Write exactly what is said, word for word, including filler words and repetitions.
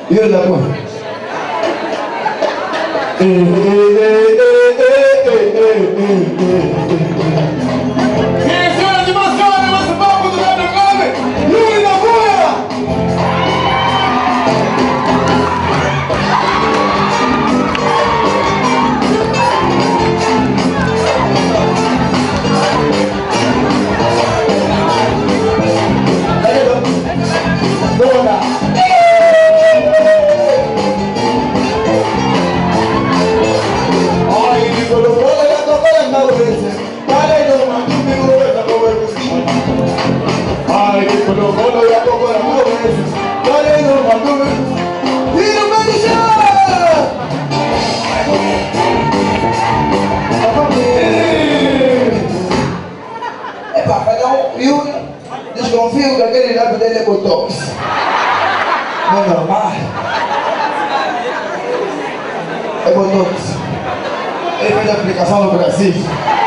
Eu da cor. Reazione di Mazzone, ma se fa quando danno come? Lui la buia! Desconfio que aquele lápis dele é botox. Não é normal. É botox. Ele fez a aplicação no Brasil.